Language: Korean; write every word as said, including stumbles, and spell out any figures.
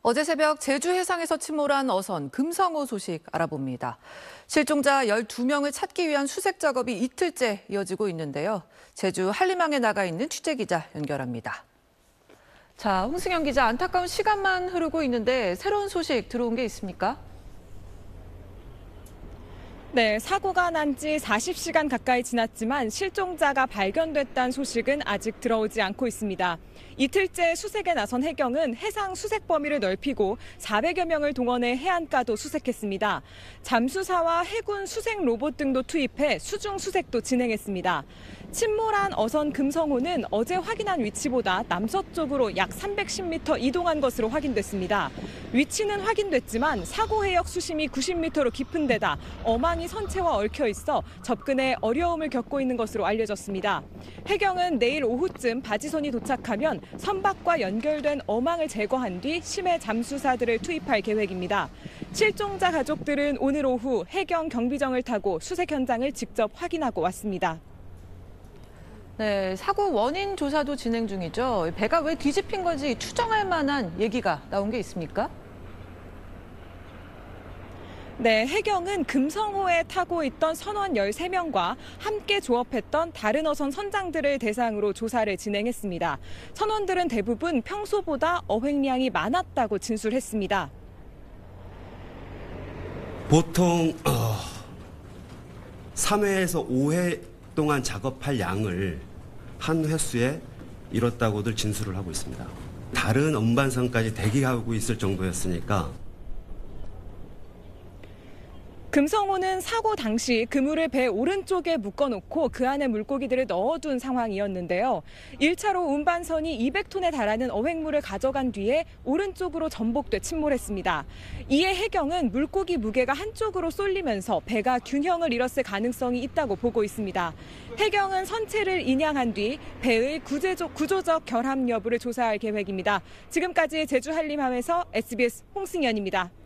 어제 새벽 제주 해상에서 침몰한 어선 금성호 소식 알아봅니다. 실종자 열두 명을 찾기 위한 수색 작업이 이틀째 이어지고 있는데요. 제주 한림항에 나가 있는 취재기자 연결합니다. 자, 홍승현 기자, 안타까운 시간만 흐르고 있는데 새로운 소식 들어온 게 있습니까? 네, 사고가 난 지 사십 시간 가까이 지났지만 실종자가 발견됐다는 소식은 아직 들어오지 않고 있습니다. 이틀째 수색에 나선 해경은 해상 수색 범위를 넓히고 사백여 명을 동원해 해안가도 수색했습니다. 잠수사와 해군 수색 로봇 등도 투입해 수중 수색도 진행했습니다. 침몰한 어선 금성호는 어제 확인한 위치보다 남서쪽으로 약 삼백십 미터 이동한 것으로 확인됐습니다. 위치는 확인됐지만 사고 해역 수심이 구십 미터로 깊은 데다 어망이 선체와 얽혀 있어 접근에 어려움을 겪고 있는 것으로 알려졌습니다. 해경은 내일 오후쯤 바지선이 도착하면 선박과 연결된 어망을 제거한 뒤 심해 잠수사들을 투입할 계획입니다. 실종자 가족들은 오늘 오후 해경 경비정을 타고 수색 현장을 직접 확인하고 왔습니다. 네, 사고 원인 조사도 진행 중이죠. 배가 왜 뒤집힌 건지 추정할 만한 얘기가 나온 게 있습니까? 네, 해경은 금성호에 타고 있던 선원 열세 명과 함께 조업했던 다른 어선 선장들을 대상으로 조사를 진행했습니다. 선원들은 대부분 평소보다 어획량이 많았다고 진술했습니다. 보통 어, 삼 회에서 오 회 동안 작업할 양을 한 횟수에 이뤘다고들 진술을 하고 있습니다. 다른 운반선까지 대기하고 있을 정도였으니까. 금성호는 사고 당시 그물을 배 오른쪽에 묶어놓고 그 안에 물고기들을 넣어둔 상황이었는데요. 일 차로 운반선이 이백 톤에 달하는 어획물을 가져간 뒤에 오른쪽으로 전복돼 침몰했습니다. 이에 해경은 물고기 무게가 한쪽으로 쏠리면서 배가 균형을 잃었을 가능성이 있다고 보고 있습니다. 해경은 선체를 인양한 뒤 배의 구제적, 구조적 결함 여부를 조사할 계획입니다. 지금까지 제주 한림함에서 에스비에스 홍승연입니다.